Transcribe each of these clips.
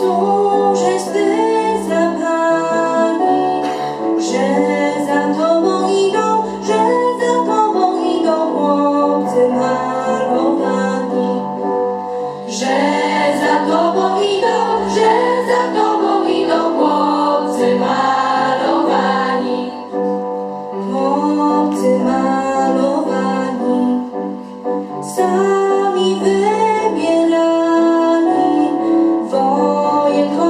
Cóżeś Ty za Pani, że za Tobą idą, chłopcy malowani, że za Tobą idą, chłopcy malowani, sami wybierani. Wojenko,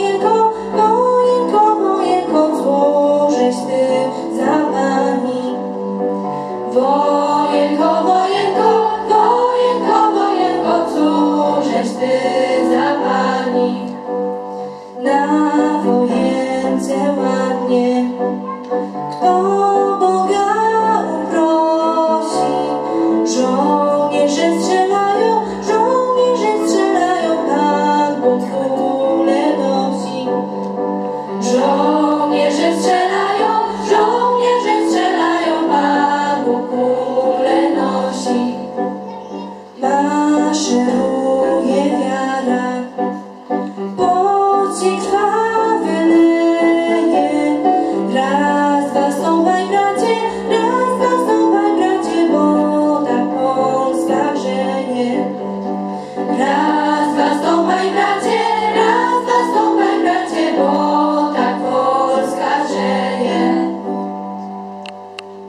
cóżeś Ty za Pani. Wojenko, cóżeś Ty za Pani. Na wojence ładnie kto Boga uprosi, żołnierze strzelają, Pan Bóg kulę nosi. Żołnierze strzelają, Pan Bóg kulę nosi. Maszeruje wiara, pociek krwawy leje. Raz, dwa, stąpaj bracie, bo tak Polska grzenie. Raz,